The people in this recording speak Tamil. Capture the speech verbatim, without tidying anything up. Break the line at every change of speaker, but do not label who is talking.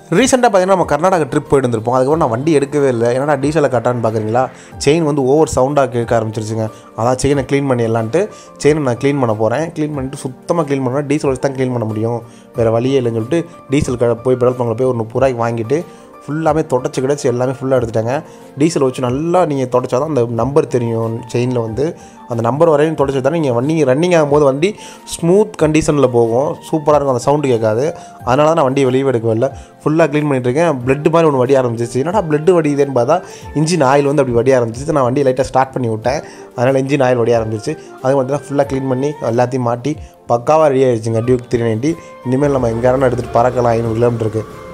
ரீசெண்டாக பார்த்தீங்கன்னா நம்ம கர்நாடகா ட்ரிப் போயிட்டு இருந்திருப்போம். அதுக்கப்புறம் நான் வண்டி எடுக்கவே இல்லை. ஏன்னா டீசலை கட்டான்னு பார்க்குறீங்களா, செயின் வந்து ஓவர் சவுண்டாக கேட்க ஆரம்பிச்சிருச்சுங்க. அதான் செயினை க்ளீன் பண்ணிடலான்ட்டு செயினை நான் க்ளீன் பண்ண போகிறேன். க்ளீன் பண்ணிட்டு சுத்தமாக க்ளீன் பண்ணால் டீசல் வச்சு தான் க்ளீன் பண்ண முடியும், வேறு வழியே இல்லைன்னு சொல்லிட்டு டீசல் கடை போய் பெட்ரோல் பங்கில் போய் ஒரு முப்பது ரூபாய்க்கு வாங்கிட்டு ஃபுல்லாமே தொடச்சி கிடச்சி எல்லாமே ஃபுல்லாக எடுத்துட்டாங்க. டீசல் வச்சு நல்லா நீங்கள் தொடச்சா தான் அந்த நம்பர் தெரியும். செயினில் வந்து அந்த நம்பர் வரையும் தொடச்சி தான் நீங்கள் வண்டி ரன்னிங் ஆகும்போது வண்டி ஸ்மூத் கண்டிஷனில் போகும், சூப்பராக இருக்கும், அந்த சவுண்டு கேட்காது. அதனால தான் நான் வண்டியை வெளியே எடுக்கவே இல்லை. ஃபுல்லாக க்ளீன் பண்ணிட்டுருக்கேன். பிளட்டு மாதிரி ஒன்று வடி ஆரம்பிச்சிச்சு. என்னடா பிளட்டு வடியுதுன்னு பார்த்தா இன்ஜின் ஆயில் வந்து அப்படி வடி ஆரம்பிச்சிச்சு. நான் வண்டியை லைட்டாக ஸ்டார்ட் பண்ணி விட்டேன், அதனால் இன்ஜின் ஆயில் வடி ஆரம்பிச்சிச்சு. அது மட்டும் தான் ஃபுல்லாக க்ளீன் பண்ணி எல்லாத்தையும் மாட்டி பக்காவாக ரெடி ஆகிடுச்சுங்க டியூக் த்ரீ நைன்ட்டி. இனிமேல் நம்ம எங்கே எடுத்துகிட்டு பறக்கலாம் ஐநூறு கிலோமீட்டருக்கு.